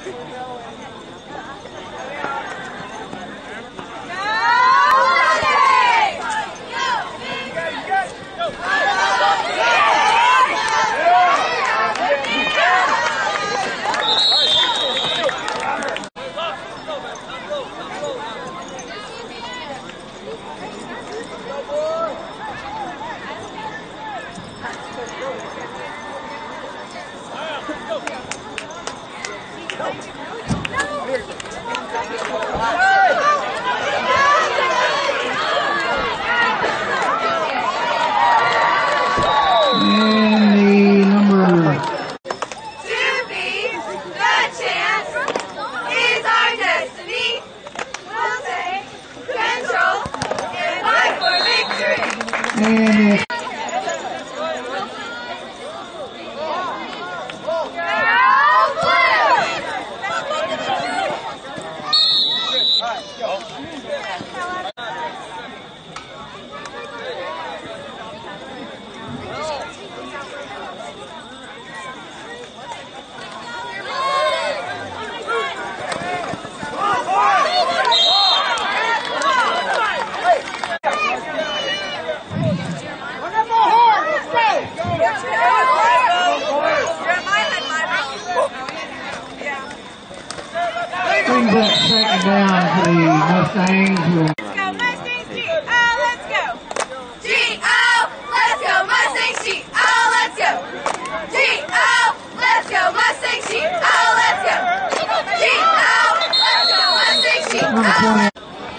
Brings up second down for the Mustangs. Let's go Mustangs, G-O, let's go. G-O, let's go Mustangs, G-O, let's go. G-O, let's go Mustangs, G-O, let's go. G-O, let's go Mustangs, G-O.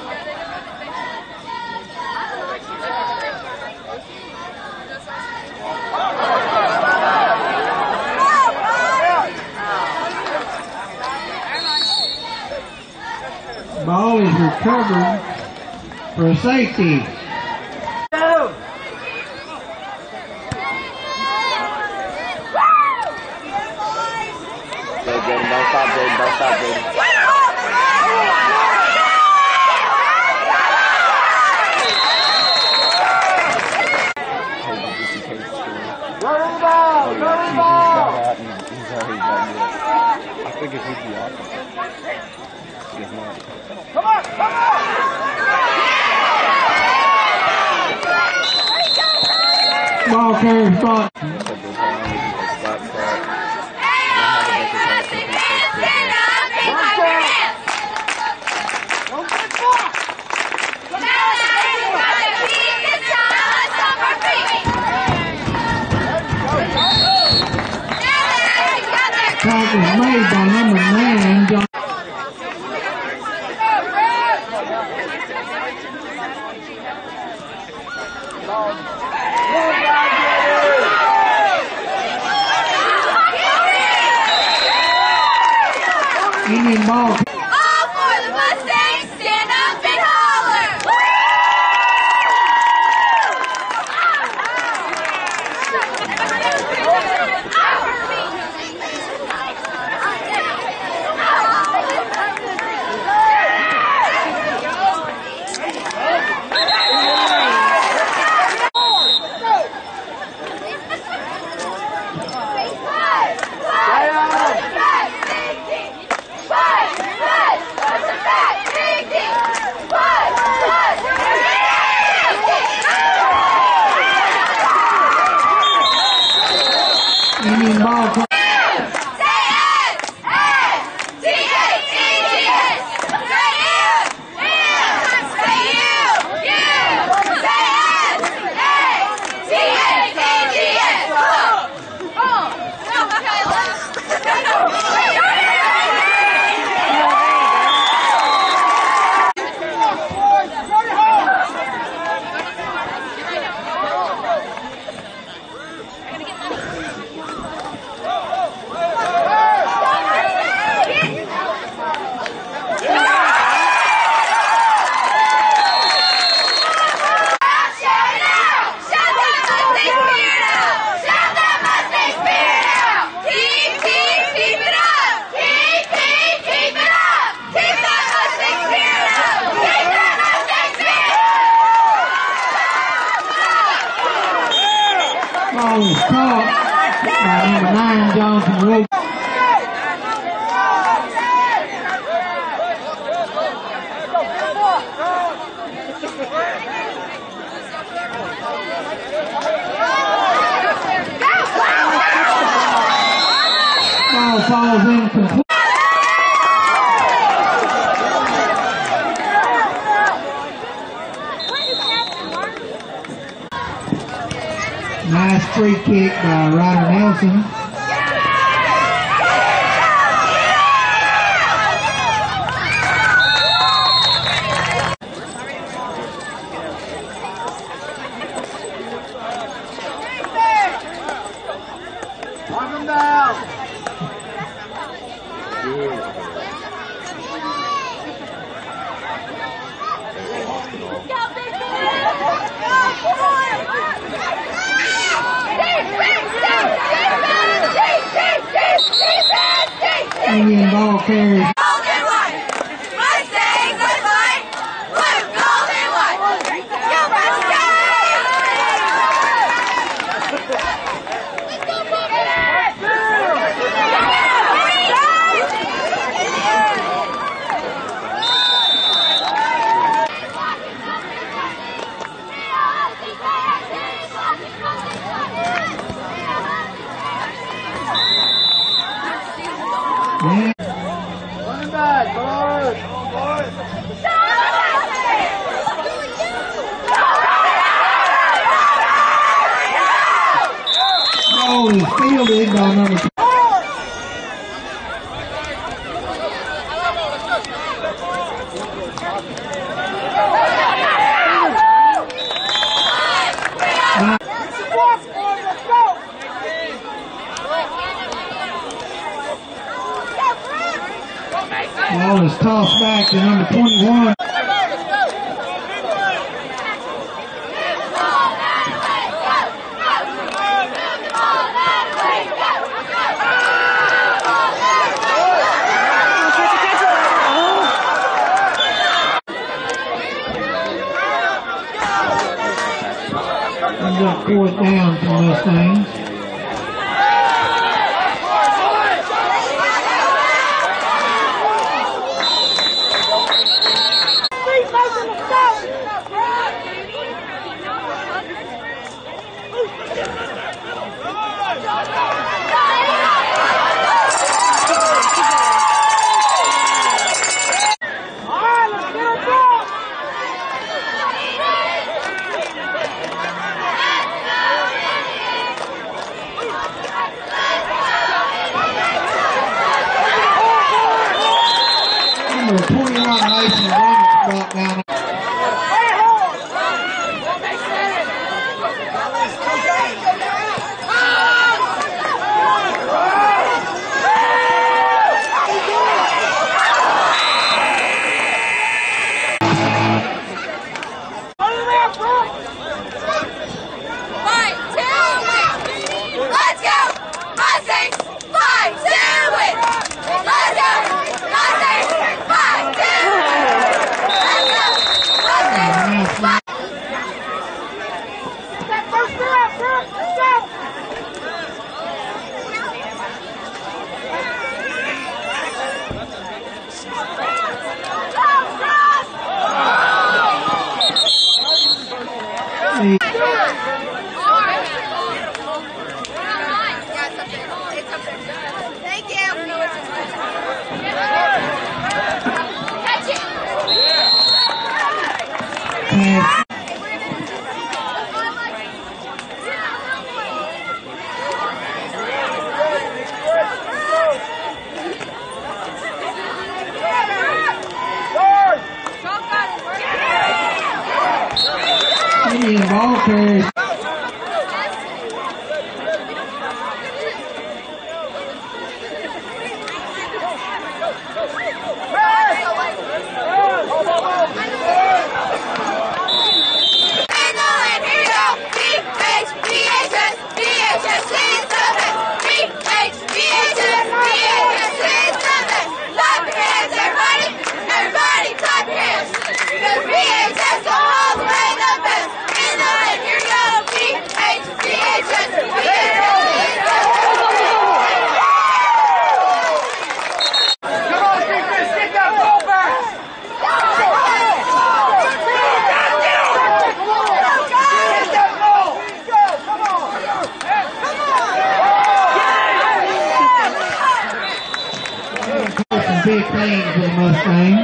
Ball is recovered for a safety. Go! Jaden, don't stop, Jaden. Don't stop, Jaden. Run the ball! Run the ball! I think it's the offense. It's not. Come on! Come on! Ball carrier spot. Tackle made by number 9, John. Indian ball. All for the Mustangs, stand up and holler! Five, incomplete. Nice free kick by Ryder Nelson. Knock him down. Indian ball carries. Golden one. Mustangs are flying. Blue, golden one. Go Mustangs! Yeah. Running back, boys. Ball is fielded by number 2. Ball is tossed back to number 21. Comes up 4th down for Mustangs. Number 21 Mason Bryant brought down. Let's go! Mustangs! 5-2 win! Let's go! Mustangs! 5-2 Let's go! Mustangs! Thank you. Catch it. Pass. Indian ball carries. VHS all the way the best. In the end, here we go. big thing for the Mustangs.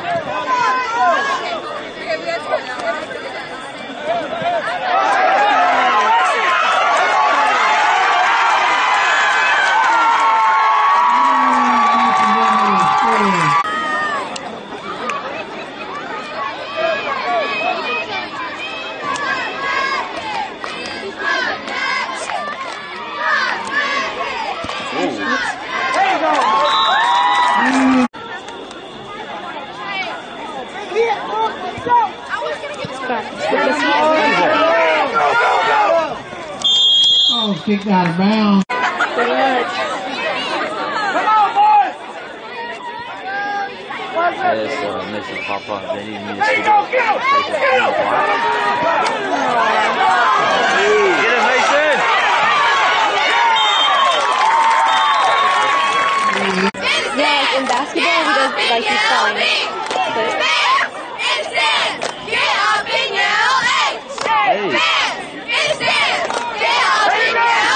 Oh, kicked out of bounds. Pretty much. Come on, boys! This Mrs. Papa, they need me to There you speak go, up. get him! Get him, Mason! Yeah, like in basketball, he does like he's fine. But Get up and yell, hey! Hey. Get up and yell,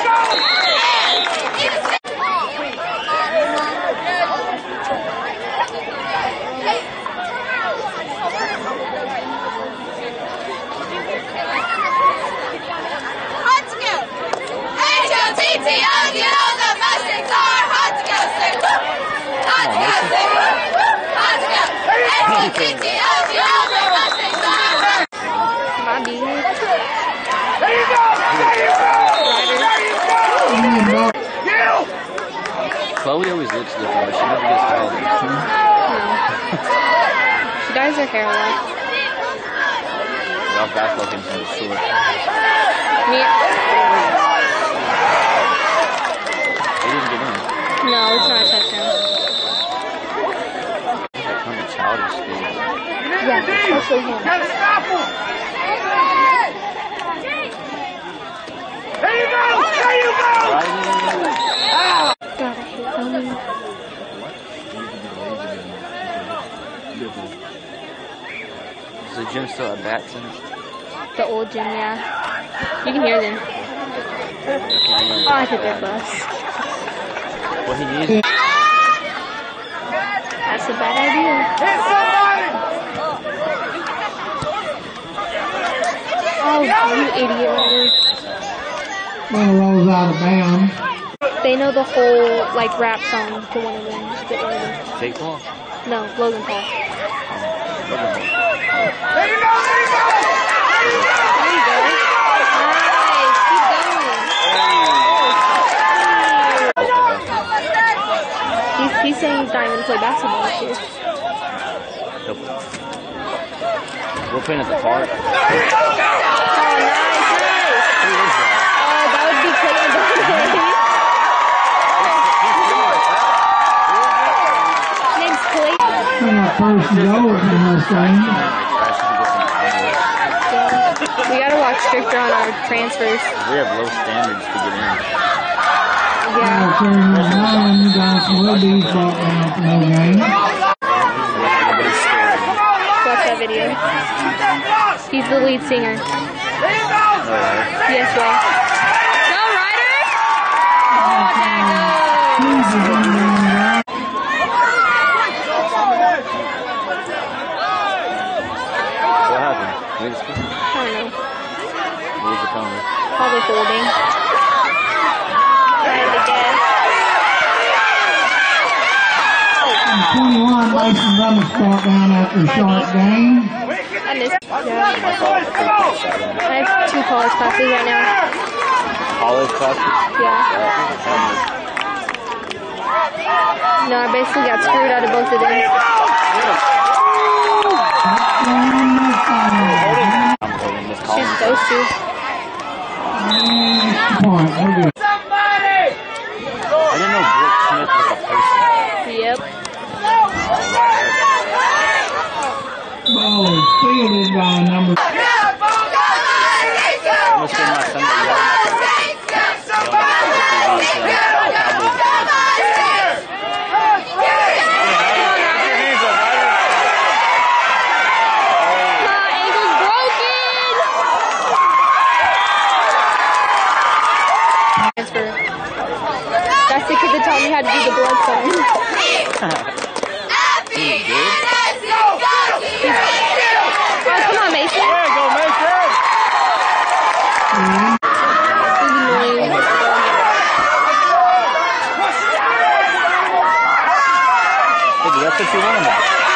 hot to go. H-O-T-T-O, you know the Mustangs are hot to go. Say whoop. Hot to go. Say whoop. Hot to go. H-O-T-T-O, you know the Mustangs are hot. my dude. There you go! There you go! There you go! You! Chloe always looks different, but she never gets tired. She dyes her hair a lot. Y'all basketball team's in the short. Me, They didn't get in. no, it's not a touchdown. That kind of childish thing. Yeah, especially him. Gotta stop him! There you go! There you go! Right in. God, I hate filming. Does the gym still have bats in it? The old gym, yeah. You can hear them. Oh, I think they're bus. What he needs? That's a bad idea. Hit somebody! Oh, you idiot, Ryder. Ball rolls out of bounds. They know the whole, like, rap song to one of them. Get one of them. Jake Paul? No, Logan Paul. There you go! There you go! There you go. Nice. Keep going. He's saying he's not even to play basketball this year. We're playing at the park. Oh, nice. Who is that? Oh, that would be Clayton. Name's Clayton. Bring up first and goal for the Mustangs. We gotta walk stricter on our transfers. We have low standards to get in. Yeah. Turn number 9, Johnson Wilby's brought down for no gain. Everybody's scared. Watch that video. He's the lead singer. There you go! Yes, Ray. Go, Ryder! Oh, What happened? You just- I don't know. What was the phone? Probably holding. I had to guess. 21, Mason Drummond's brought down after a short game. I missed. Yeah. My fault. I couldn't put a shot in. I have 2 college classes right now. College classes? Yeah. No, I basically got screwed out of both of them. I'm holding this She's column. supposed to. Point, we're good. Somebody! I didn't know Brookesmith was a person. Yep. Ball is fielded by number. Almost in my Sunday My ankle's broken! Transfer. That's the kid that taught me how to do the blood sign. That's what you wanted.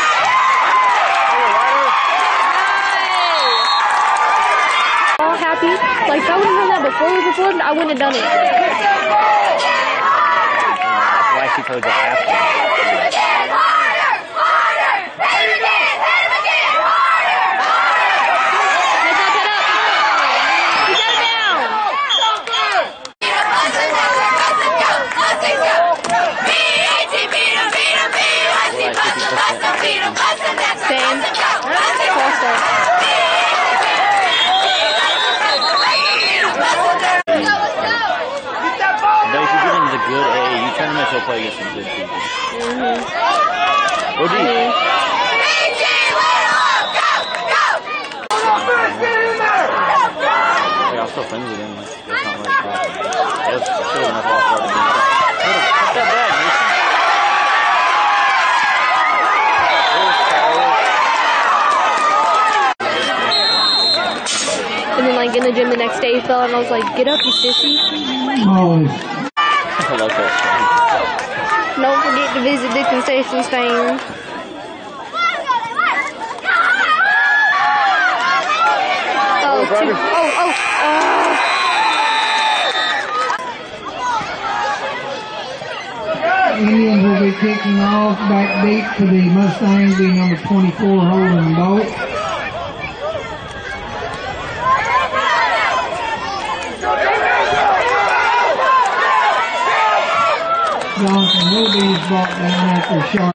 All happy. Like if I would have done that before we recorded, I wouldn't have done it. That's why she told you after. Same. But if you get into the good AAU tournaments, you'll play against some good people. Or do you? Like, I'm still friends with him. Like, it's not really bad. It was still enough off for the game. Put that back, Mason. And then like in the gym the next day he fell and I was like, get up you sissy. Always. I like that. Don't forget to visit the concession stand. Indians will be kicking off backbeat for the Mustangs, be number 24 Holden Bolt. Johnson will be brought down after a shot.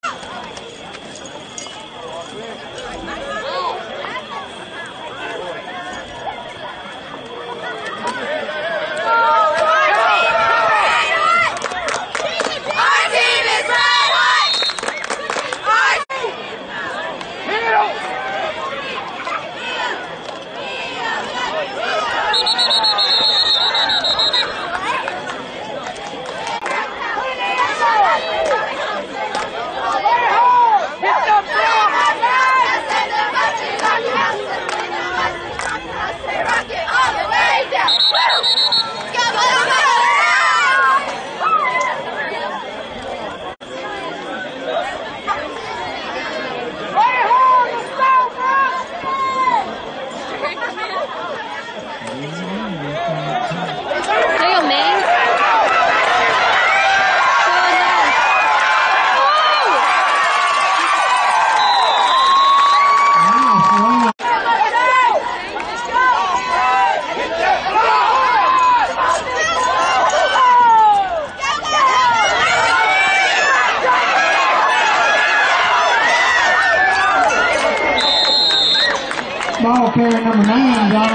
Ball carrier number 9, Jonathan.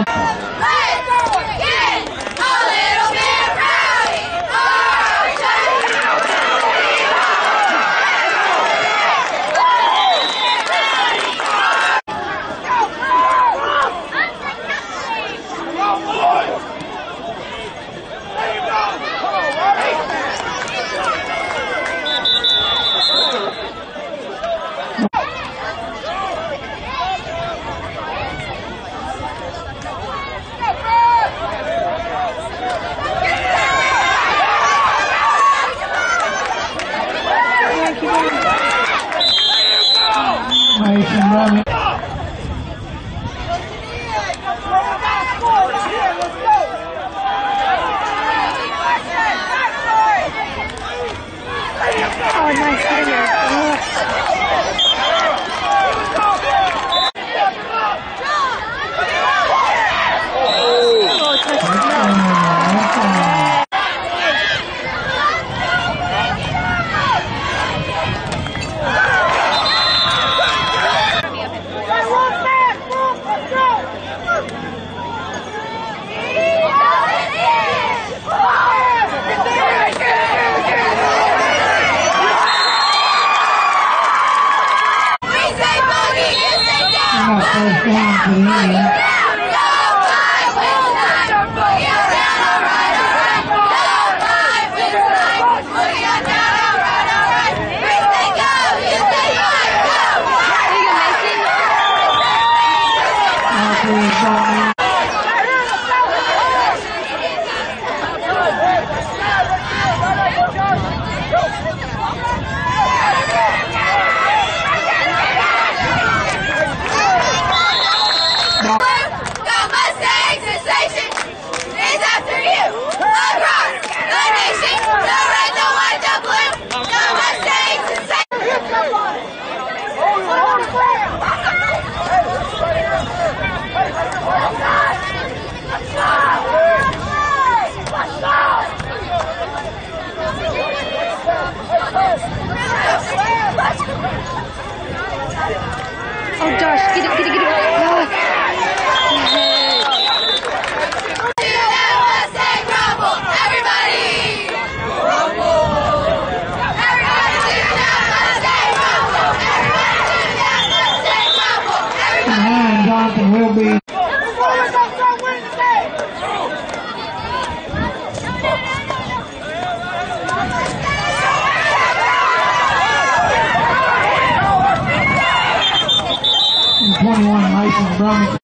Mason running. Oh, nice hitter. Oh, touchdown. First down for the Indians. Get it. Ah. Johnson will be. And 21 Mason Browning.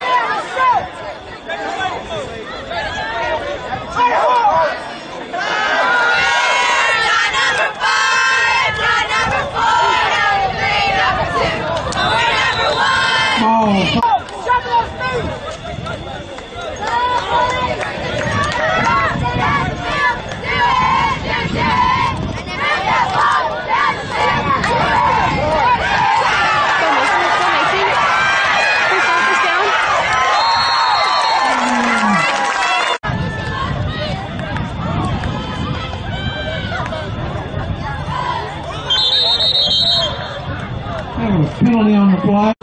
Penalty on the fly.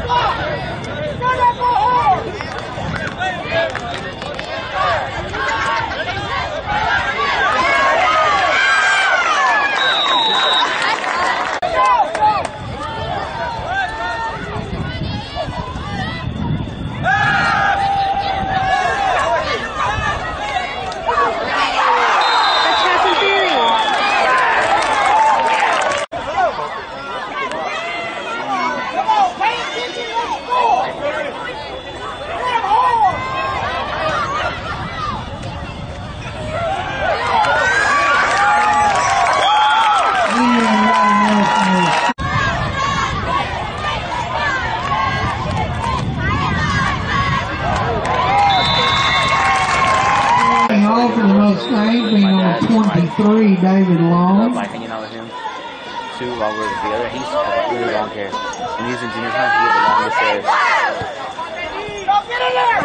For the Mustangs, being on 23, David Long. Like hanging out with him too while we're together. He used to have really long hair. When he was in junior high, he had the longest hair. Get in there!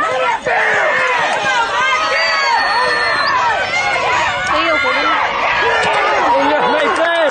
There you go, Jordan. Oh, yeah, Mason!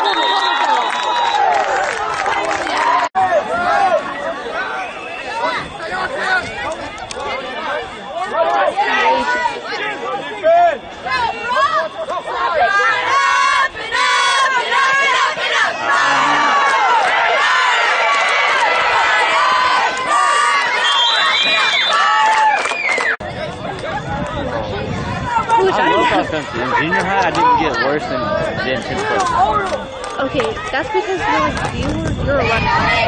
In junior high, I didn't get worse than 10th grade. Okay, that's because you're 11.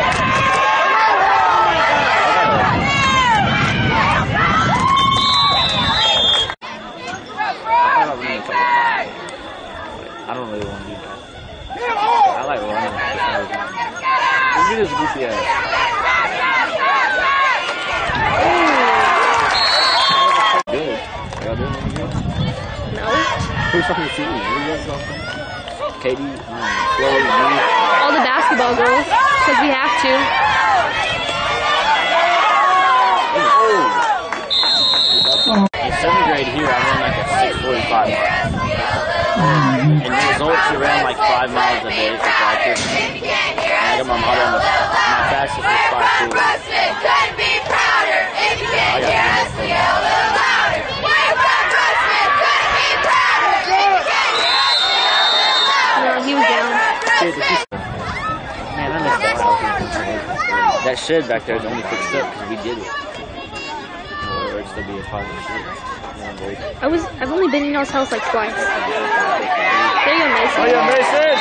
I don't really want to do that. I like running. Look at this goofy ass. Good. Y'all doing any good? No. Who's on the team? Katie, Chloe, me. All the basketball girls, because we have to. In 7th grade here, I ran like a 6:45 mile. And the results, you ran like 5 miles a day for practice. And I got my motto on my fastest was 5:2. Couldn't be prouder. If you can't hear us, yell a little louder. We're from Brookesmith. Couldn't be prouder. If you can't hear us, yell a little louder. No, he was down. Man, I missed that house. That shed back there is only fixed up because we did it. Or it'd still be a positive shed. I've only been in y'all's house like twice. There you go, Mason. Oh, yeah, Mason!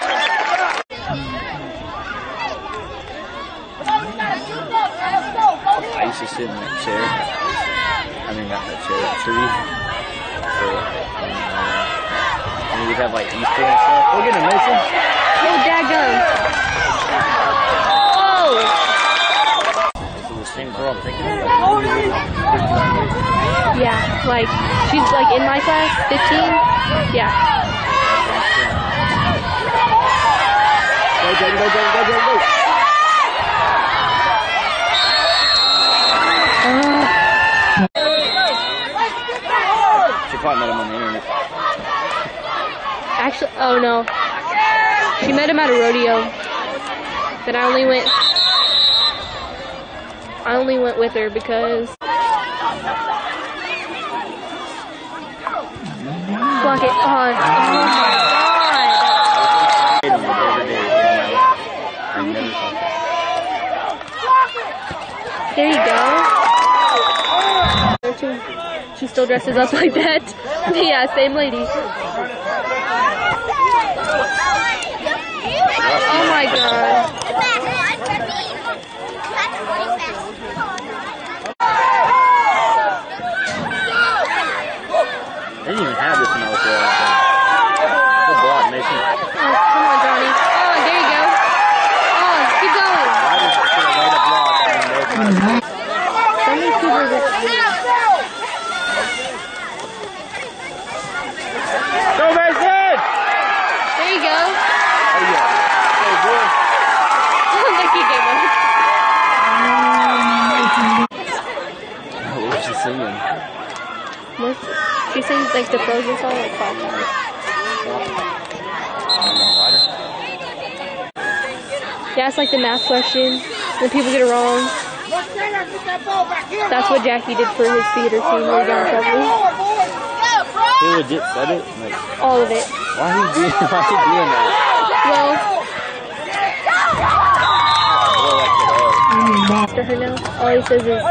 I used to sit in that chair. I mean, not that chair, that tree. And we'd have like Easter and stuff. Look at him, Mason. Oh, dadgum. Oh! This is the same girl I'm thinking of. Yeah, like, she's like in my class, 15. Yeah. Go, Jaden, go, Jaden, go, Jaden, go! She probably met him on the internet. Actually, oh no. She met him at a rodeo. Then I only went. I only went with her because... Block it on. Oh my god. There you go. She still dresses up like that. Yeah, same lady. Oh my god. They didn't even have this when I was there. Good block, Mason. Oh, come on, Johnny. Oh, there you go. Oh, keep going. I just should have laid a block and those might. So many people are Go, Mason! There you go. Oh, yeah. Hey, boy. Oh, look, he gave up. What was she singing? What? She sings like the Frozen song, like 5 times. Yeah, it's like the math question. When people get it wrong. That's what Jackie did for his theater scene where he got in trouble. He legit said it? Like, All of it. why he doing that? Well, after her now, all he says is,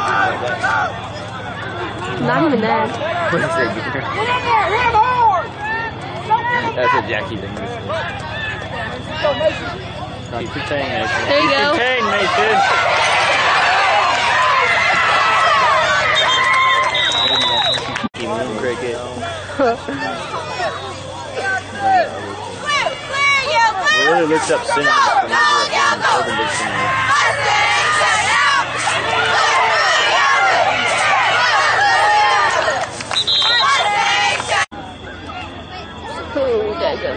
not even that. That's what Jackie thinks. Keep contained, Mason. There you go. Contained, Mason. Keep moving, cricket. It really looks up singing from over at Urban Dictionary. Oh, daggum.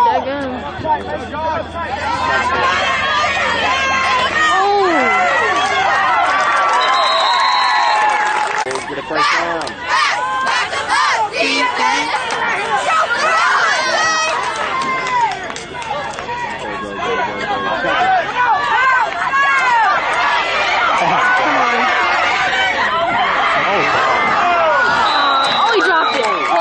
Oh! Get a first down. Oh, he dropped it. Oh.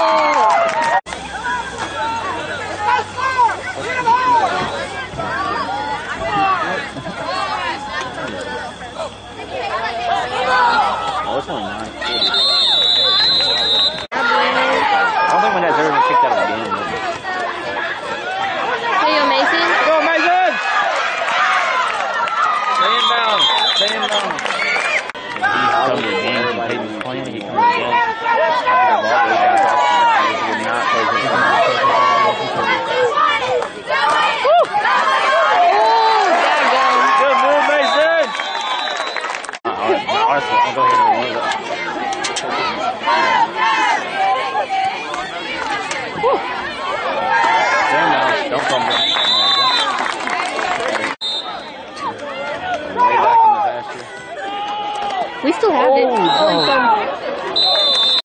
Oh, it's only 9:40. I don't think my dad's ever been kicked out of a game. Hey, yo, Mason. Go, Mason! Stay inbound. Stay inbound. He's come to the games and Peyton's playing. He comes to the games. He would not play for the game. Good move, Mason! Honestly, I'll go ahead and one of Don't fumble. Way back in the pasture. We still have it. Oh,